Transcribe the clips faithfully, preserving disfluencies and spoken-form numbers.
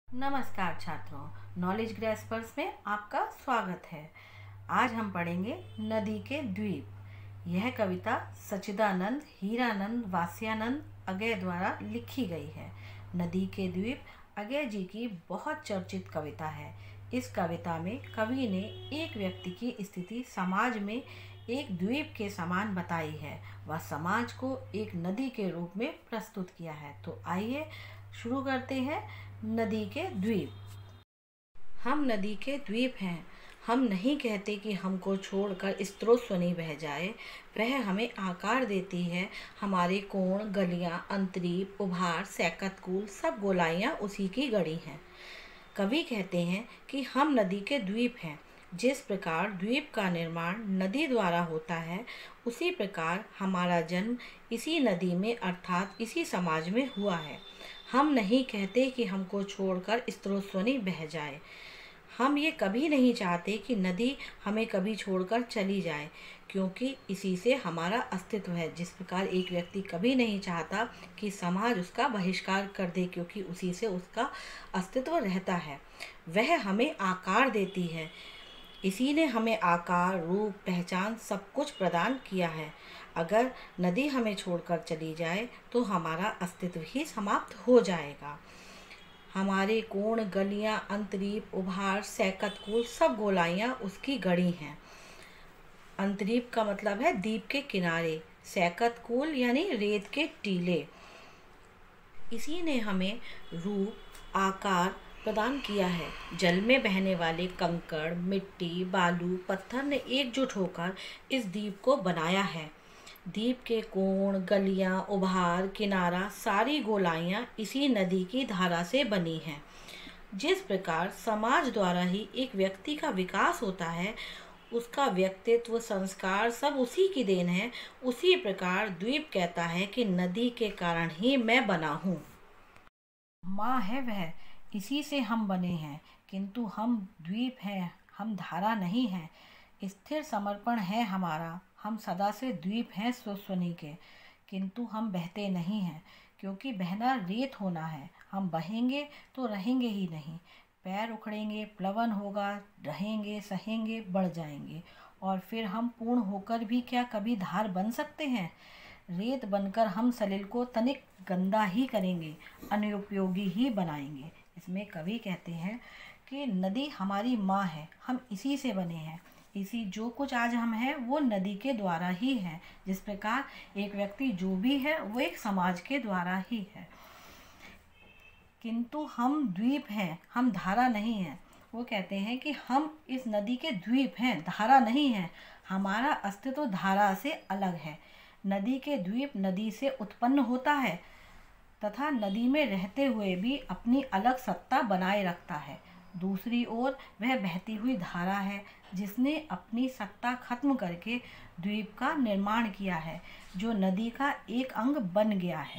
नमस्कार छात्रों, नॉलेज ग्रेस्पर्स में आपका स्वागत है। आज हम पढ़ेंगे नदी के द्वीप। यह कविता सच्चिदानंद हीरानंद वास्यानंद अगय द्वारा लिखी गई है। नदी के द्वीप अगय जी की बहुत चर्चित कविता है। इस कविता में कवि ने एक व्यक्ति की स्थिति समाज में एक द्वीप के समान बताई है। वह समाज को एक नदी के रूप में प्रस्तुत किया है। तो आइए शुरू करते हैं। नदी के द्वीप। हम नदी के द्वीप हैं। हम नहीं कहते कि हमको छोड़कर स्रोत स्वनी बह जाए। वह हमें आकार देती है। हमारे कोण, गलियां, अंतरीप, उभार, सैकतकूल सब गोलाइयां उसी की गढ़ी हैं। कवि कहते हैं कि हम नदी के द्वीप हैं। जिस प्रकार द्वीप का निर्माण नदी द्वारा होता है, उसी प्रकार हमारा जन्म इसी नदी में अर्थात इसी समाज में हुआ है। हम नहीं कहते कि हमको छोड़कर स्रोतस्वनी बह जाए। हम ये कभी नहीं चाहते कि नदी हमें कभी छोड़कर चली जाए, क्योंकि इसी से हमारा अस्तित्व है। जिस प्रकार एक व्यक्ति कभी नहीं चाहता कि समाज उसका बहिष्कार कर दे, क्योंकि उसी से उसका अस्तित्व रहता है। वह हमें आकार देती है। इसी ने हमें आकार, रूप, पहचान सब कुछ प्रदान किया है। अगर नदी हमें छोड़कर चली जाए तो हमारा अस्तित्व ही समाप्त हो जाएगा। हमारे कोण, गलियां, अंतरीप, उभार, सैकतकूल सब गोलाइयां उसकी गढ़ी हैं। अंतरीप का मतलब है द्वीप के किनारे, सैकतकूल यानी रेत के टीले। इसी ने हमें रूप, आकार प्रदान किया है। जल में बहने वाले कंकड़, मिट्टी, बालू, पत्थर ने एकजुट होकर इस द्वीप को बनाया है। द्वीप के कोण, गलियां, उभार, किनारा सारी गोलाइयां इसी नदी की धारा से बनी हैं। जिस प्रकार समाज द्वारा ही एक व्यक्ति का विकास होता है, उसका व्यक्तित्व, संस्कार सब उसी की देन है, उसी प्रकार द्वीप कहता है कि नदी के कारण ही मैं बना हूँ। माँ है वह, इसी से हम बने हैं, किंतु हम द्वीप हैं, हम धारा नहीं हैं। स्थिर समर्पण है हमारा, हम सदा से द्वीप हैं स्वस्वनी के, किंतु हम बहते नहीं हैं, क्योंकि बहना रेत होना है। हम बहेंगे तो रहेंगे ही नहीं। पैर उखड़ेंगे, प्लवन होगा, रहेंगे, सहेंगे, बढ़ जाएंगे, और फिर हम पूर्ण होकर भी क्या कभी धार बन सकते हैं? रेत बनकर हम सलिल को तनिक गंदा ही करेंगे, अनुपयोगी ही बनाएंगे। इसमें कवि कहते हैं कि नदी हमारी माँ है, हम इसी से बने हैं। इसी जो कुछ आज हम हैं वो नदी के द्वारा ही है। जिस प्रकार एक व्यक्ति जो भी है वो एक समाज के द्वारा ही है, किंतु हम द्वीप हैं, हम धारा नहीं हैं। वो कहते हैं कि हम इस नदी के द्वीप हैं, धारा नहीं है। हमारा अस्तित्व धारा से अलग है। नदी के द्वीप नदी से उत्पन्न होता है तथा नदी में रहते हुए भी अपनी अलग सत्ता बनाए रखता है। दूसरी ओर वह बहती हुई धारा है, जिसने अपनी सत्ता खत्म करके द्वीप का निर्माण किया है, जो नदी का एक अंग बन गया है।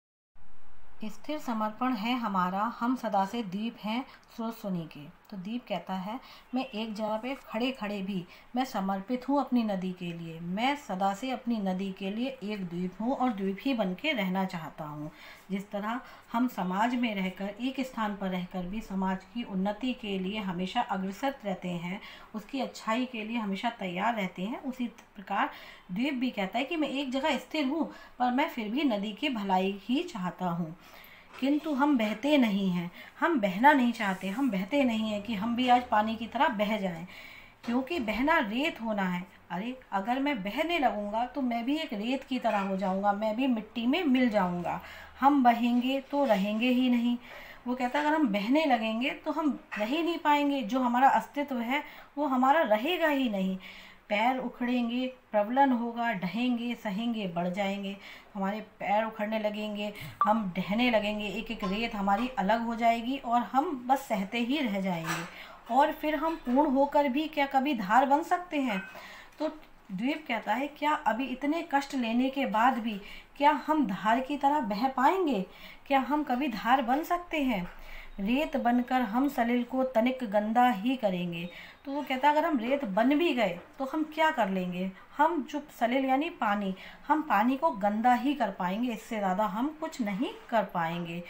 स्थिर समर्पण है हमारा, हम सदा से द्वीप हैं स्वस्वनी के। तो द्वीप कहता है मैं एक जगह पे खड़े खड़े भी मैं समर्पित हूँ अपनी नदी के लिए। मैं सदा से अपनी नदी के लिए एक द्वीप हूँ और द्वीप ही बन के रहना चाहता हूँ। जिस तरह हम समाज में रहकर, एक स्थान पर रहकर भी समाज की उन्नति के लिए हमेशा अग्रसर रहते हैं, उसकी अच्छाई के लिए हमेशा तैयार रहते हैं, उसी प्रकार द्वीप भी कहता है कि मैं एक जगह स्थिर हूँ, पर मैं फिर भी नदी की भलाई ही चाहता हूँ। किंतु हम बहते नहीं हैं, हम बहना नहीं चाहते, हम बहते नहीं हैं कि हम भी आज पानी की तरह बह जाएं, क्योंकि बहना रेत होना है। अरे अगर मैं बहने लगूंगा तो मैं भी एक रेत की तरह हो जाऊंगा, मैं भी मिट्टी में मिल जाऊंगा। हम बहेंगे तो रहेंगे ही नहीं। वो कहता है अगर हम बहने लगेंगे तो हम रह ही नहीं पाएंगे, जो हमारा अस्तित्व है वो हमारा रहेगा ही नहीं। पैर उखड़ेंगे, प्रबलन होगा, ढहेंगे, सहेंगे, बढ़ जाएंगे। हमारे पैर उखड़ने लगेंगे, हम ढहने लगेंगे, एक एक रेत हमारी अलग हो जाएगी और हम बस सहते ही रह जाएंगे। और फिर हम पूर्ण होकर भी क्या कभी धार बन सकते हैं? तो द्वीप कहता है क्या अभी इतने कष्ट लेने के बाद भी क्या हम धार की तरह बह पाएंगे? क्या हम कभी धार बन सकते हैं? रेत बनकर हम सलिल को तनिक गंदा ही करेंगे। तो वो कहता है अगर हम रेत बन भी गए तो हम क्या कर लेंगे? हम जो सलिल यानी पानी, हम पानी को गंदा ही कर पाएंगे, इससे ज़्यादा हम कुछ नहीं कर पाएंगे।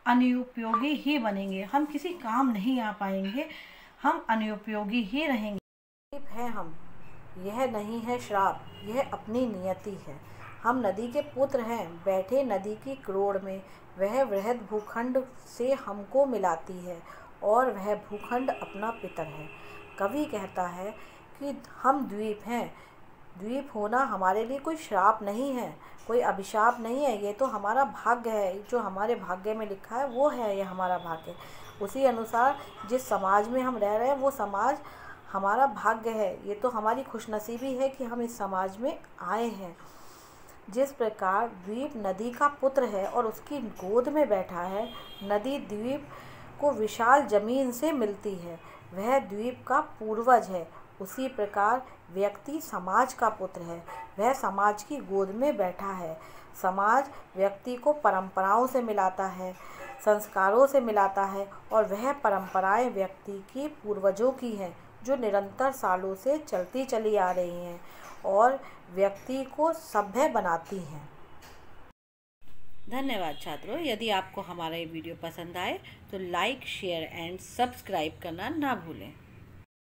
अनुपयोगी ही बनेंगे, हम किसी काम नहीं आ पाएंगे, हम अनुपयोगी ही रहेंगे। है हम, यह नहीं है श्राप, यह अपनी नियति है। हम नदी के पुत्र हैं, बैठे नदी की क्रोड़ में। वह वृहद भूखंड से हमको मिलाती है और वह भूखंड अपना पितर है। कवि कहता है कि हम द्वीप हैं। द्वीप होना हमारे लिए कोई श्राप नहीं है, कोई अभिशाप नहीं है, ये तो हमारा भाग्य है। जो हमारे भाग्य में लिखा है वो है ये हमारा भाग्य। उसी अनुसार जिस समाज में हम रह रहे हैं वो समाज हमारा भाग्य है। ये तो हमारी खुशनसीबी है कि हम इस समाज में आए हैं। जिस प्रकार द्वीप नदी का पुत्र है और उसकी गोद में बैठा है, नदी द्वीप को विशाल जमीन से मिलती है, वह द्वीप का पूर्वज है। उसी प्रकार व्यक्ति समाज का पुत्र है, वह समाज की गोद में बैठा है। समाज व्यक्ति को परंपराओं से मिलाता है, संस्कारों से मिलाता है और वह परंपराएं व्यक्ति की पूर्वजों की हैं, जो निरंतर सालों से चलती चली आ रही हैं और व्यक्ति को सभ्य बनाती हैं। धन्यवाद छात्रों। यदि आपको हमारा ये वीडियो पसंद आए तो लाइक, शेयर एंड सब्सक्राइब करना ना भूलें।